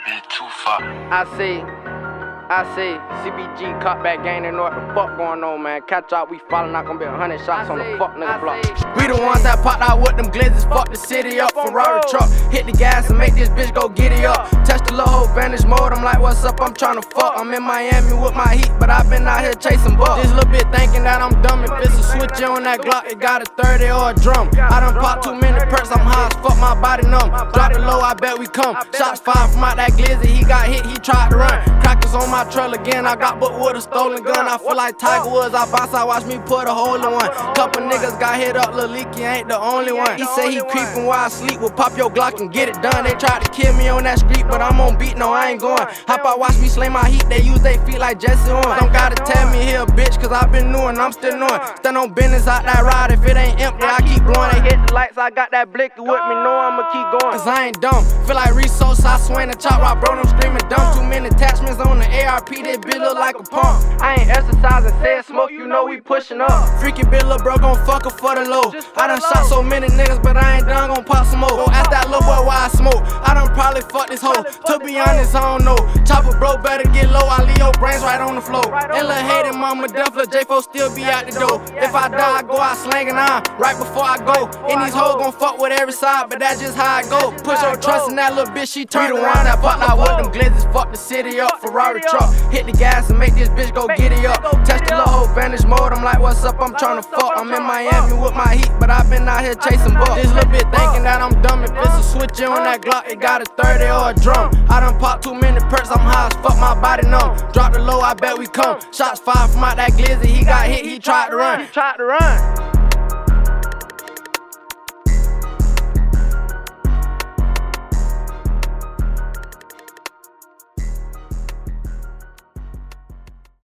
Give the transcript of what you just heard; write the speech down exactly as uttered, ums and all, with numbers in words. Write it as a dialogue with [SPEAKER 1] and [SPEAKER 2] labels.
[SPEAKER 1] bit too far.
[SPEAKER 2] I see, I see, C B G cut back gang, they know what the fuck going on, man. Catch out, we falling, not gonna be a hundred shots on the fuck nigga block. We the ones that popped out with them glizzies, fuck the city up, Ferrari truck. Hit the gas and make this bitch go giddy up. Touch the little whole Vantage mode, I'm like, what's up, I'm tryna fuck. I'm in Miami with my heat, but I been out here chasing bucks. This little bit thinking that I'm dumb, if it's a switch on that Glock, it got a thirty or a drum. I done popped too many perks, I'm high as fuck, my body numb. Drop the low, I bet we come. Shots fired from out that glizzy, he got hit, he tried to run. Crackers on my trail again, I got booked with a stolen gun. I feel like Tiger Woods, I bounce, I watch me put a hole in one. Couple niggas got hit up, Lil Leaky ain't the only one. He say he creepin' while I sleep, will pop your Glock and get it done. They tried to kill me on that street, but I'm on beat, no I ain't going. Hop out, watch me slay my heat, they use they feet like Jesse Owens. Don't gotta tell me here, bitch, cause I been new and I'm still knowing. Stand on business out that ride, if it ain't empty, I keep blowing. They hit the lights, I got that blicky with me, know I'ma keep going. Cause I ain't dumb, feel like resource, I swing the chop, I bro them screaming dumb. Too many attachments on the A R P, this bitch look like a pump. I ain't exercising, said smoke, you know we pushing up. Freaky bitch, lil' bro, gon' fuck her for the low. I done shot so many niggas, but I ain't done, gon' pop some more. Go ask that little boy why I smoke, I done probably fuck this hoe. To be honest, I don't know. Chopper bro, better get low, I leave your brains right on the floor. And lil' hated mama, deaf lil' J four still be out the door. If I die, I go out slanging on right before I go. And these hoes gon' fuck with every side, but that's just how I go. Put your trust in that little bitch, she turned around, that fuck out with them glizzies, fuck the city up, Ferrari truck. Hit the gas and make this bitch go giddy up. Touch the little whole Vantage mode, I'm like, what's up, I'm tryna fuck. I'm in Miami with my heat, but I been out here chasing bucks. This little bit thinking that I'm dumb, if it's a switch on that Glock, it got a thirty or a drum. I done popped too many perks, I'm high as fuck, my body numb. Drop the low, I bet we come. Shots fired from out that glizzy, he got hit, he tried to run. Tried to run.